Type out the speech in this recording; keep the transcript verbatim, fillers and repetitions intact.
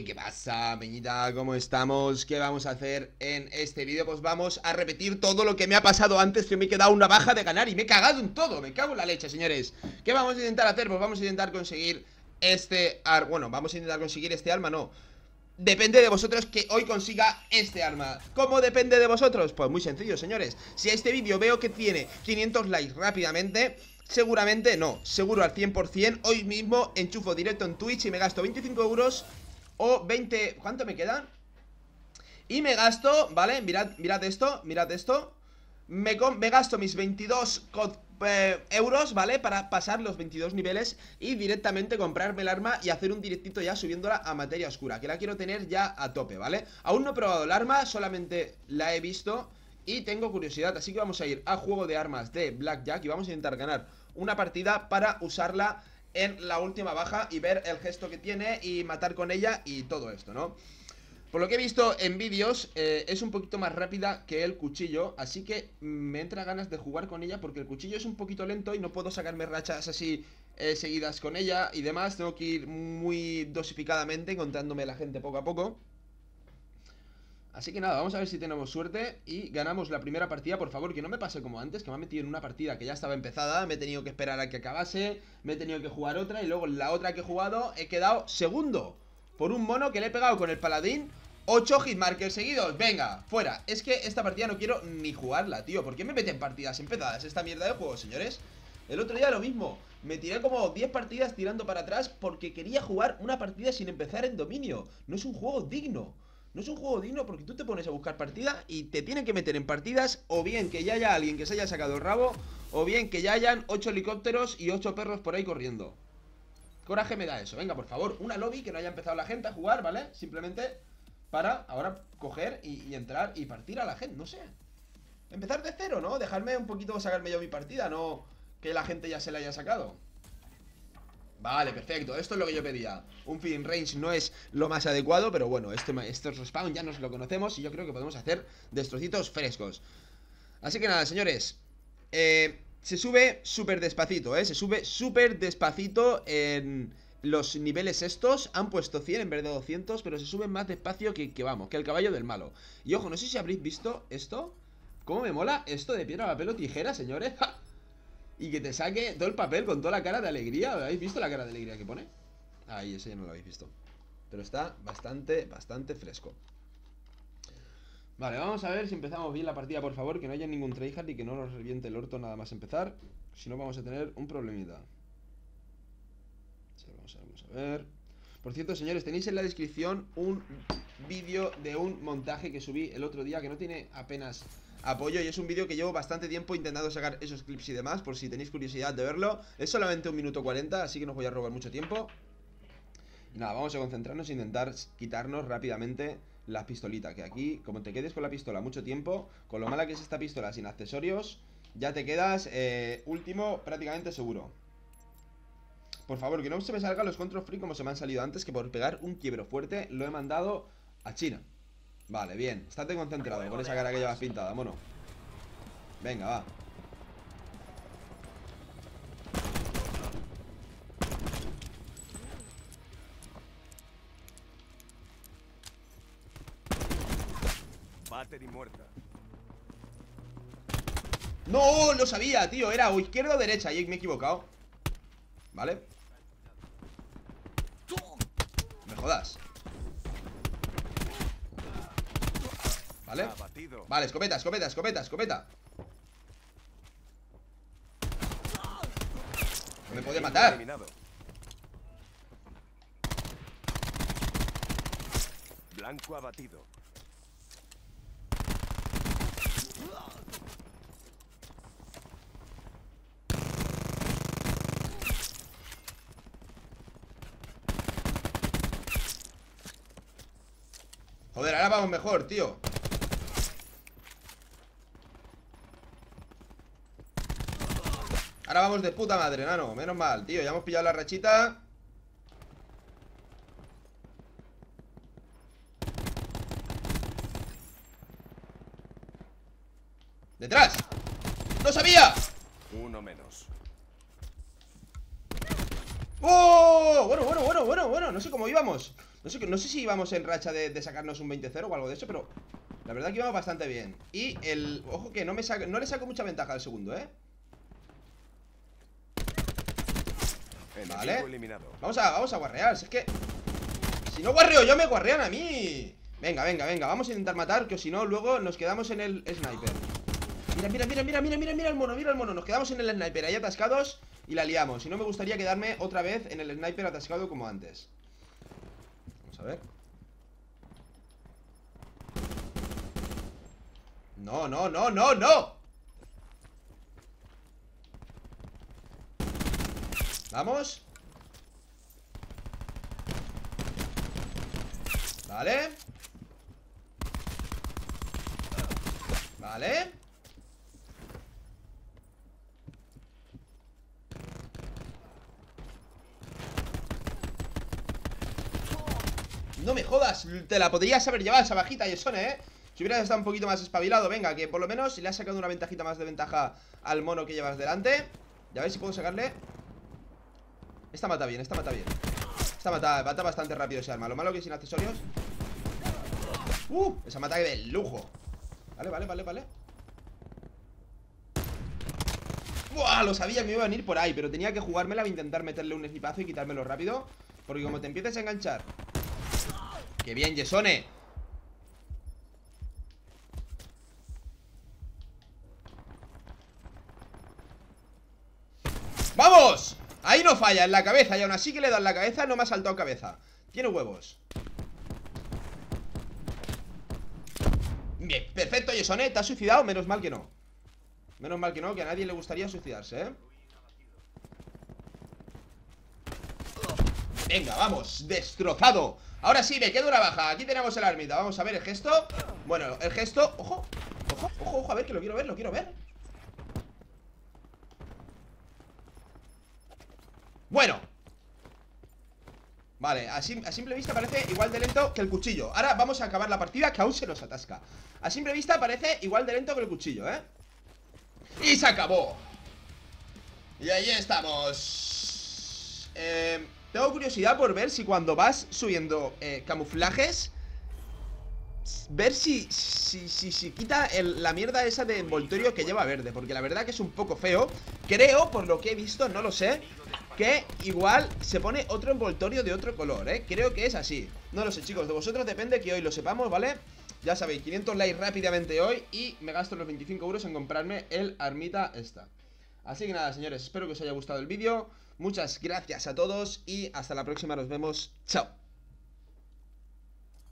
¿Qué pasa, peñita? ¿Cómo estamos? ¿Qué vamos a hacer en este vídeo? Pues vamos a repetir todo lo que me ha pasado antes, que me he quedado una baja de ganar y me he cagado en todo. Me cago en la leche, señores. ¿Qué vamos a intentar hacer? Pues vamos a intentar conseguir este arma. Bueno, vamos a intentar conseguir este arma, no. Depende de vosotros que hoy consiga este arma. ¿Cómo depende de vosotros? Pues muy sencillo, señores. Si a este vídeo veo que tiene quinientos likes rápidamente, seguramente, no, seguro al cien por cien, hoy mismo enchufo directo en Twitch y me gasto veinticinco euros o veinte... ¿Cuánto me quedan? Y me gasto, ¿vale? Mirad, mirad esto, mirad esto. Me, me gasto mis veintidós eh, euros, ¿vale? Para pasar los veintidós niveles y directamente comprarme el arma y hacer un directito ya subiéndola a materia oscura, que la quiero tener ya a tope, ¿vale? Aún no he probado el arma, solamente la he visto y tengo curiosidad, así que vamos a ir a juego de armas de Blackjack y vamos a intentar ganar una partida para usarla en la última baja y ver el gesto que tiene y matar con ella y todo esto, ¿no? Por lo que he visto en vídeos, eh, es un poquito más rápida que el cuchillo, así que me entra ganas de jugar con ella porque el cuchillo es un poquito lento y no puedo sacarme rachas así eh, seguidas con ella y demás. Tengo que ir muy dosificadamente, encontrándome la gente poco a poco. Así que nada, vamos a ver si tenemos suerte y ganamos la primera partida. Por favor, que no me pase como antes, que me ha metido en una partida que ya estaba empezada. Me he tenido que esperar a que acabase, me he tenido que jugar otra y luego en la otra que he jugado he quedado segundo por un mono que le he pegado con el paladín ocho hitmarkers seguidos. Venga, fuera. Es que esta partida no quiero ni jugarla, tío. ¿Por qué me meten partidas empezadas esta mierda de juego, señores? El otro día lo mismo. Me tiré como diez partidas tirando para atrás porque quería jugar una partida sin empezar en dominio. No es un juego digno. No es un juego digno porque tú te pones a buscar partida y te tienen que meter en partidas o bien que ya haya alguien que se haya sacado el rabo o bien que ya hayan ocho helicópteros y ocho perros por ahí corriendo. Coraje me da eso. Venga, por favor, una lobby que no haya empezado la gente a jugar, ¿vale? Simplemente para ahora coger y, y entrar y partir a la gente, no sé. Empezar de cero, ¿no? Dejarme un poquito sacarme yo mi partida, no que la gente ya se la haya sacado. Vale, perfecto, esto es lo que yo pedía. Un feeding range no es lo más adecuado, pero bueno, este, este respawn ya nos lo conocemos y yo creo que podemos hacer destrocitos frescos. Así que nada, señores, eh, se sube súper despacito, ¿eh? Se sube súper despacito en los niveles estos. Han puesto cien en vez de doscientos, pero se suben más despacio que, que vamos, que el caballo del malo. Y ojo, no sé si habréis visto esto. ¿Cómo me mola esto de piedra, papel o tijera, señores? ¡Ja! Y que te saque todo el papel con toda la cara de alegría. ¿Habéis visto la cara de alegría que pone? Ahí, ese ya no lo habéis visto. Pero está bastante, bastante fresco. Vale, vamos a ver si empezamos bien la partida, por favor. Que no haya ningún tryhard y que no nos reviente el orto nada más empezar. Si no vamos a tener un problemita. Sí, vamos a ver, vamos a ver. Por cierto, señores, tenéis en la descripción un vídeo de un montaje que subí el otro día que no tiene apenas apoyo y es un vídeo que llevo bastante tiempo intentando sacar esos clips y demás, por si tenéis curiosidad de verlo. Es solamente un minuto cuarenta, así que no os voy a robar mucho tiempo. Y nada, vamos a concentrarnos e intentar quitarnos rápidamente la pistolita, que aquí, como te quedes con la pistola mucho tiempo, con lo mala que es esta pistola sin accesorios, ya te quedas eh, último prácticamente seguro. Por favor, que no se me salgan los control free como se me han salido antes, que por pegar un quiebro fuerte lo he mandado a China. Vale, bien, estate concentrado con esa cara que llevas pintada, mono. Venga, va. Battery muerta. No, lo sabía, tío, era o izquierda o derecha y me he equivocado. Vale. Me jodas. Vale. Vale, escopeta, escopeta, escopeta, escopeta. No me puede matar. Blanco abatido. Joder, ahora vamos mejor, tío. Ahora vamos de puta madre, nano. Menos mal, tío, ya hemos pillado la rachita. ¡Detrás! ¡No sabía! Uno menos. ¡Oh! bueno, bueno, bueno, bueno, bueno, bueno. No sé cómo íbamos. No sé, no sé si íbamos en racha de, de sacarnos un veinte cero o algo de eso, pero la verdad que íbamos bastante bien. Y el... Ojo que no, me saca, no le saco mucha ventaja al segundo, ¿eh? Vale. Vamos a, vamos a guarrear. Si es que... Si no guarreo yo, me guarrean a mí. Venga, venga, venga. Vamos a intentar matar, que si no, luego nos quedamos en el sniper. Mira, mira, mira, mira, mira, mira, mira el mono, mira el mono. Nos quedamos en el sniper ahí atascados y la liamos. Y no me gustaría quedarme otra vez en el sniper atascado como antes. Vamos a ver. No, no, no, no, no. Vamos. Vale. Vale. No me jodas, te la podrías haber llevado esa bajita, Yesone, ¿eh? Si hubieras estado un poquito más espabilado. Venga, que por lo menos le has sacado una ventajita más de ventaja al mono que llevas delante. Ya veis si puedo sacarle. Esta mata bien, esta mata bien. Esta mata, mata bastante rápido ese arma. Lo malo que sin accesorios. Uh, esa mata de lujo. Vale, vale, vale, vale. Buah, lo sabía que me iba a venir por ahí, pero tenía que jugármela a intentar meterle un equipazo y quitármelo rápido. Porque como te empieces a enganchar. ¡Qué bien, Yesone! ¡Vamos! Ahí no falla, en la cabeza. Y aún así que le dan la cabeza, no me ha saltado cabeza. Tiene huevos. Bien, perfecto, Yesone. ¿Te has suicidado? Menos mal que no. Menos mal que no, que a nadie le gustaría suicidarse, ¿eh? Venga, vamos, destrozado. Ahora sí, me quedo una baja. Aquí tenemos el armita, vamos a ver el gesto. Bueno, el gesto, ojo, ojo, ojo, ojo, a ver, que lo quiero ver, lo quiero ver. Bueno. Vale, a, sim a simple vista parece igual de lento que el cuchillo. Ahora vamos a acabar la partida, que aún se nos atasca. A simple vista parece igual de lento que el cuchillo, ¿eh? Y se acabó. Y ahí estamos. Eh... Tengo curiosidad por ver si cuando vas subiendo eh, camuflajes, ver si si, si, si quita el, la mierda esa de envoltorio que lleva verde. Porque la verdad que es un poco feo. Creo, por lo que he visto, no lo sé, que igual se pone otro envoltorio de otro color, ¿eh? Creo que es así. No lo sé, chicos, de vosotros depende que hoy lo sepamos, ¿vale? Ya sabéis, quinientos likes rápidamente hoy y me gasto los veinticinco euros en comprarme el armita esta. Así que nada, señores, espero que os haya gustado el vídeo. Muchas gracias a todos y hasta la próxima, nos vemos, chao.